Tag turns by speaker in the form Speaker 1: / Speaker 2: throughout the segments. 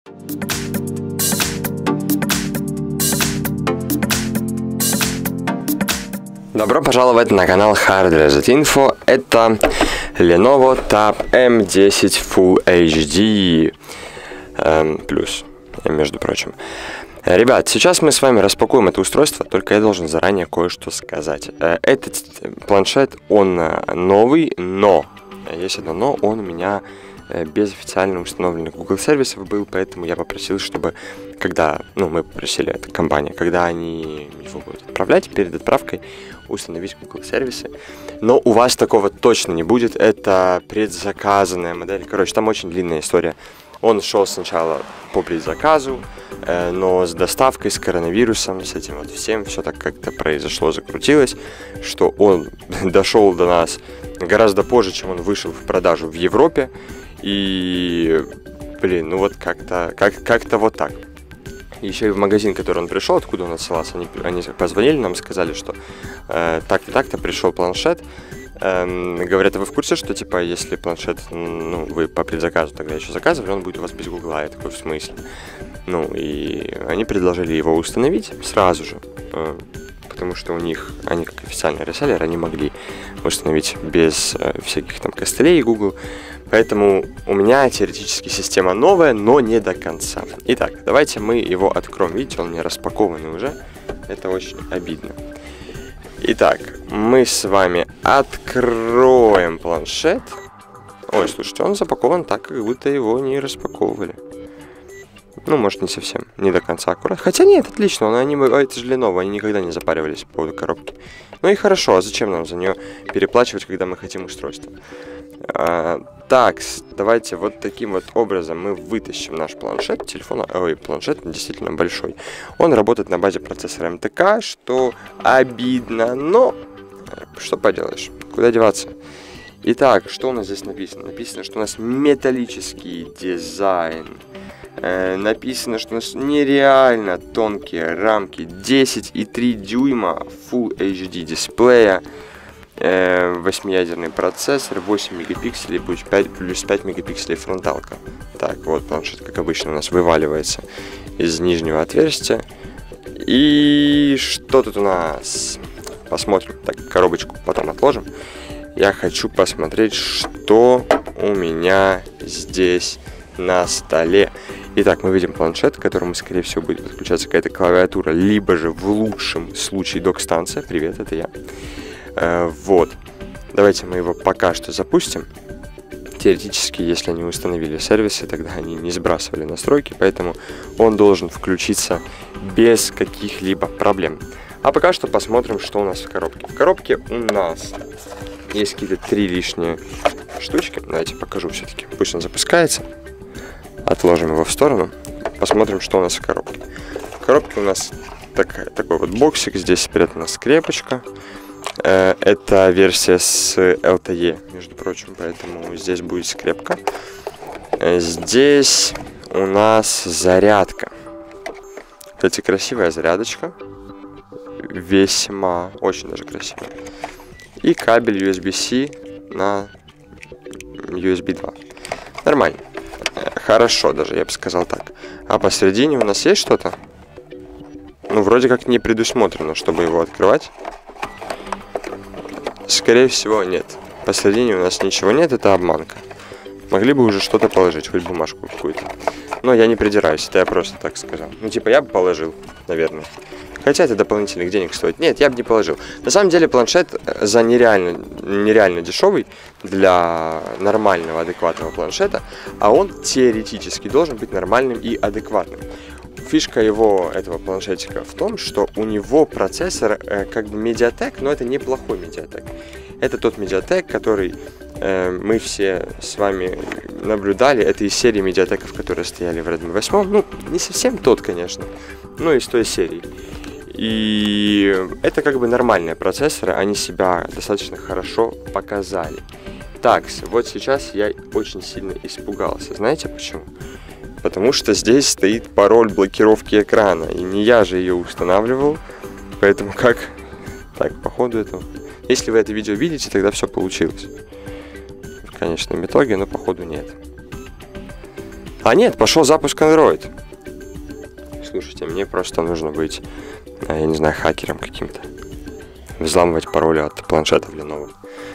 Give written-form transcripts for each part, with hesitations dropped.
Speaker 1: Добро пожаловать на канал Hard Reset Info. Это Lenovo Tab M10 Full HD плюс, между прочим. Ребят, сейчас мы с вами распакуем это устройство, только я должен заранее кое-что сказать. Этот планшет, он новый, но, есть одно но, он у меня без официально установленных Google сервисов был, поэтому я попросил, чтобы, когда, мы попросили, эта компания, когда они его будут отправлять, перед отправкой установить Google сервисы. Но у вас такого точно не будет, это предзаказанная модель. Короче, там очень длинная история. Он шел сначала по предзаказу, но с доставкой, с коронавирусом, с этим вот всем, все так как-то произошло, закрутилось, что он дошел до нас гораздо позже, чем он вышел в продажу в Европе. И, блин, вот как-то вот так. Еще и в магазин, который он пришел, откуда он отсылался, они позвонили нам, сказали, что так-то, так-то пришел планшет. Говорят, а вы в курсе, что, типа, если планшет, вы по предзаказу тогда еще заказывали, он будет у вас без гугла? Я такой, в смысле? И они предложили его установить сразу же, потому что у них, они как официальный реселлер, они могли установить без всяких там костылей Google. Поэтому у меня теоретически система новая, но не до конца. Итак, давайте мы его откроем. Видите, он у меня распакованный уже. Это очень обидно. Итак, мы с вами откроем планшет. Ой, слушайте, он запакован так, как будто его не распаковывали. Может, не совсем, не до конца аккуратно. Хотя нет, отлично, это же Lenovo, они никогда не запаривались по поводу коробки. И хорошо, а зачем нам за нее переплачивать, когда мы хотим устройство? Так, давайте вот таким вот образом мы вытащим наш планшет. Планшет действительно большой. Он работает на базе процессора МТК, что обидно, но что поделаешь, куда деваться. Итак, что у нас здесь написано? Написано, что у нас металлический дизайн. Написано, что у нас нереально тонкие рамки, 10,3 дюйма Full HD дисплея, 8-ядерный процессор, 8 мегапикселей, плюс 5 мегапикселей фронталка. Так, вот планшет, как обычно, у нас вываливается из нижнего отверстия. И что тут у нас? Посмотрим. Так, коробочку потом отложим. Я хочу посмотреть, что у меня здесь на столе. Итак, мы видим планшет, к которому, скорее всего, будет подключаться какая-то клавиатура, либо же в лучшем случае док-станция. Привет, это я. Вот. Давайте мы его пока что запустим. Теоретически, если они установили сервисы, тогда они не сбрасывали настройки, поэтому он должен включиться без каких-либо проблем. А пока что посмотрим, что у нас в коробке. В коробке у нас есть какие-то 3 лишние штучки. Давайте покажу все-таки. Пусть он запускается. Отложим его в сторону. Посмотрим, что у нас в коробке. В коробке у нас такой вот боксик. Здесь спрятана скрепочка. Это версия с LTE, между прочим, поэтому здесь будет скрепка. Здесь у нас зарядка. Кстати, красивая зарядочка. Весьма, очень даже красивая. И кабель USB-C на USB 2. Нормально. Хорошо даже, я бы сказал так. А посередине у нас есть что-то? Вроде как не предусмотрено, чтобы его открывать. Скорее всего, нет. Посередине у нас ничего нет, это обманка. Могли бы уже что-то положить, хоть бумажку какую-то. Но я не придираюсь, это я просто так сказал. Я бы положил, наверное. Хотя это дополнительных денег стоит. Нет, я бы не положил. На самом деле планшет за нереально дешевый для нормального, адекватного планшета. А он теоретически должен быть нормальным и адекватным. Фишка этого планшетика в том, что у него процессор как бы Mediatek, но это неплохой Mediatek. Это тот Mediatek, который мы все с вами наблюдали. Это из серии Mediatek'ов, которые стояли в Redmi 8. Не совсем тот, конечно, но из той серии. И это как бы нормальные процессоры, они себя достаточно хорошо показали. Так, вот сейчас я очень сильно испугался. Знаете почему? Потому что здесь стоит пароль блокировки экрана, и не я же ее устанавливал, поэтому как... Так, походу это... Если вы это видео видите, тогда все получилось. В конечном итоге, но походу нет. А нет, пошел запуск Android. Слушайте, мне просто нужно быть, я не знаю, хакером каким-то. Взламывать пароли от планшетов Lenovo.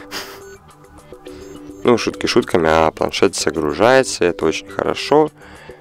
Speaker 1: Ну, шутки шутками, а планшет загружается, это очень хорошо.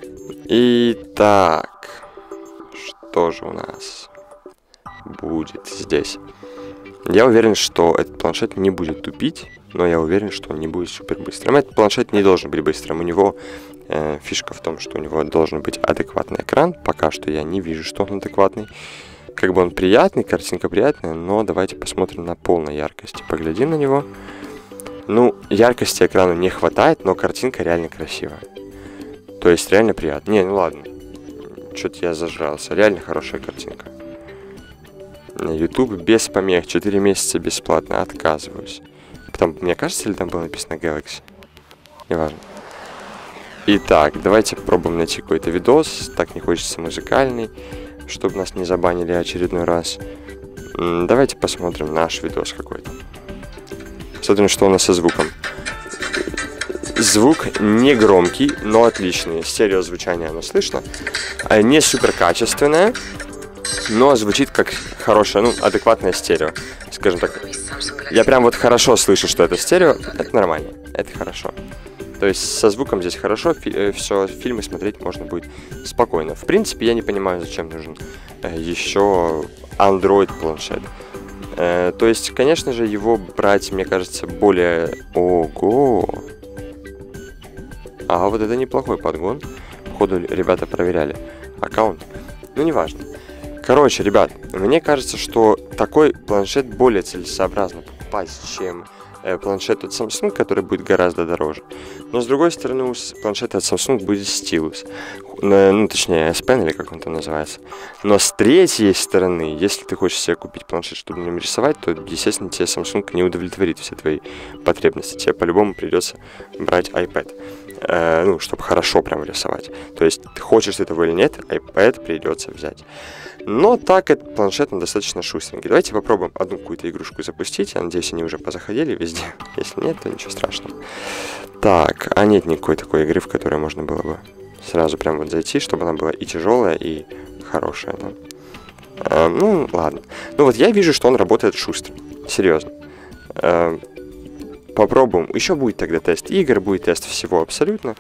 Speaker 1: Итак, что же у нас будет здесь? Я уверен, что этот планшет не будет тупить, но я уверен, что он не будет супер быстрым. Этот планшет не должен быть быстрым. У него фишка в том, что у него должен быть адекватный экран. Пока что я не вижу, что он адекватный. Как бы он приятный, картинка приятная, но давайте посмотрим на полной яркости. Поглядим на него. Ну, яркости экрана не хватает, но картинка реально красивая. То есть реально приятно. Не, ну ладно. Что-то я зажрался. Реально хорошая картинка. YouTube без помех. 4 месяца бесплатно. Отказываюсь. Потом, мне кажется, или там было написано Galaxy? Неважно. Итак, давайте попробуем найти какой-то видос. Так не хочется музыкальный, чтобы нас не забанили очередной раз. Давайте посмотрим наш видос какой-то. Смотрим, что у нас со звуком. Звук не громкий, но отличный. Стереозвучание оно слышно. Не супер качественное, но звучит как хорошее, ну, адекватное стерео. Скажем так. Я прям вот хорошо слышу, что это стерео. Это нормально. Это хорошо. То есть со звуком здесь хорошо. Все, фильмы смотреть можно будет спокойно. В принципе, я не понимаю, зачем нужен еще Android планшет. То есть, конечно же, его брать, мне кажется, более... Ого! А вот это неплохой подгон. Походу, ребята проверяли аккаунт. Ну, неважно. Короче, ребят, мне кажется, что такой планшет более целесообразно покупать, чем планшет от Samsung, который будет гораздо дороже. Но, с другой стороны, у планшета от Samsung будет стилус. Ну, точнее, S Pen, или как он там называется. Но с третьей стороны, если ты хочешь себе купить планшет, чтобы на нем рисовать, то, естественно, тебе Samsung не удовлетворит все твои потребности. Тебе по-любому придется брать iPad. Ну, чтобы хорошо прям рисовать. То есть, ты хочешь ты этого или нет, iPad придется взять. Но так этот планшет он достаточно шустренький. Давайте попробуем одну какую-то игрушку запустить. Я надеюсь, они уже позаходили везде. Если нет, то ничего страшного. Так, а нет никакой такой игры, в которой можно было бы сразу прям вот зайти, чтобы она была и тяжелая, и хорошая. Да? Ну, ладно. Ну вот я вижу, что он работает шустро. Серьезно. Попробуем. Еще будет тогда тест игр, будет тест всего абсолютно.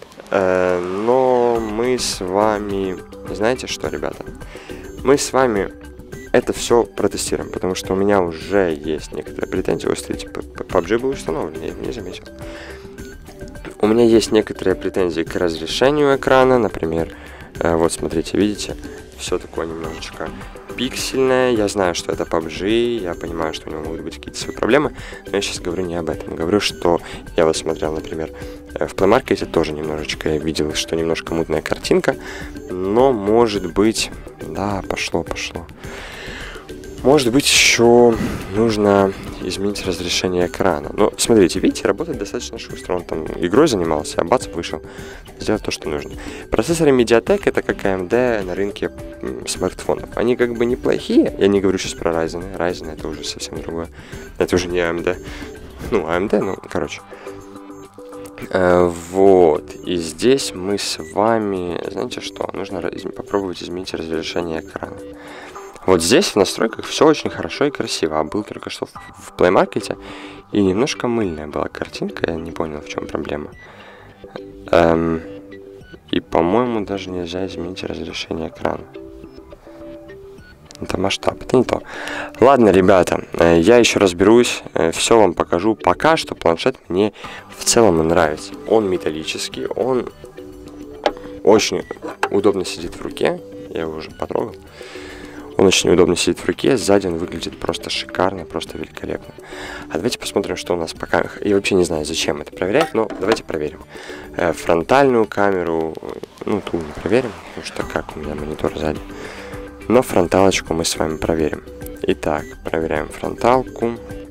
Speaker 1: Но мы с вами... Знаете что, ребята? Мы с вами это все протестируем, потому что у меня уже есть некоторые претензии. Ой, смотрите, PUBG был установлен, я не заметил. У меня есть некоторые претензии к разрешению экрана, например, вот смотрите, видите, все такое немножечко пиксельное. Я знаю, что это PUBG, я понимаю, что у него могут быть какие-то свои проблемы, но я сейчас говорю не об этом. Говорю, что я вот смотрел, например, в Play Market тоже немножечко я видел, что немножко мутная картинка, но может быть... Да, пошло. Может быть, еще нужно изменить разрешение экрана. Но смотрите, видите, работает достаточно шустро. Он там игрой занимался, а бац, вышел. Сделать то, что нужно. Процессоры MediaTek это как AMD на рынке смартфонов. Они как бы неплохие. Я не говорю сейчас про Ryzen. Ryzen это уже совсем другое. Это уже не AMD. Ну, AMD, ну, короче. Вот. И здесь мы с вами... Знаете что? Нужно попробовать изменить разрешение экрана. Вот здесь в настройках все очень хорошо и красиво. А был только что в Play Market, и немножко мыльная была картинка. Я не понял, в чем проблема. И, по-моему, даже нельзя изменить разрешение экрана. Это масштаб, это не то. Ладно, ребята, я еще разберусь, все вам покажу. Пока что планшет мне в целом нравится. Он металлический, он очень удобно сидит в руке. Я его уже потрогал. Он очень удобно сидит в руке, сзади он выглядит просто шикарно, просто великолепно. А давайте посмотрим, что у нас по камерам. Я вообще не знаю, зачем это проверять, но давайте проверим. Фронтальную камеру, ну, ту не проверим, потому что как у меня монитор сзади. Но фронталочку мы с вами проверим. Итак, проверяем фронталку.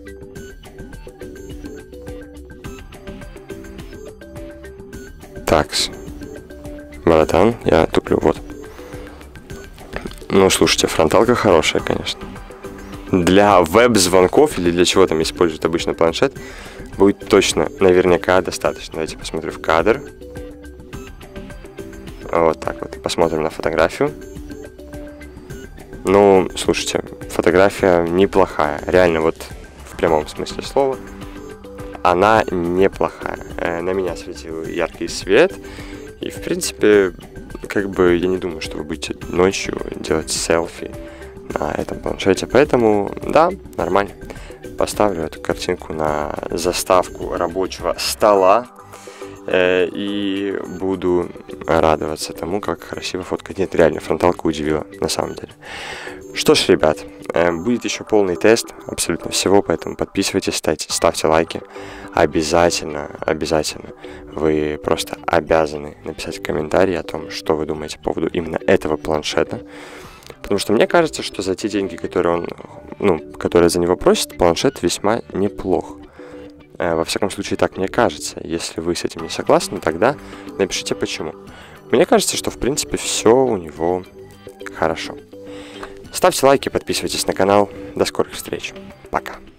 Speaker 1: Такс. Братан, я туплю, вот. Ну, слушайте, фронталка хорошая, конечно. Для веб-звонков или для чего там используют обычно планшет, будет точно, наверняка, достаточно. Давайте посмотрим в кадр. Вот так вот. Посмотрим на фотографию. Ну, слушайте, фотография неплохая. Реально, вот в прямом смысле слова. Она неплохая. На меня светил яркий свет. И, в принципе, как бы я не думаю, что вы будете ночью делать селфи на этом планшете. Поэтому, да, нормально. Поставлю эту картинку на заставку рабочего стола. И буду радоваться тому, как красиво фоткать. Нет, реально, фронталка удивила, на самом деле. Что ж, ребят, будет еще полный тест абсолютно всего, поэтому подписывайтесь, ставьте лайки. Обязательно, обязательно. Вы просто обязаны написать комментарий о том, что вы думаете по поводу именно этого планшета. Потому что мне кажется, что за те деньги, которые за него просят, планшет весьма неплох. Во всяком случае, так мне кажется. Если вы с этим не согласны, тогда напишите почему. Мне кажется, что в принципе все у него хорошо. Ставьте лайки, подписывайтесь на канал. До скорых встреч. Пока.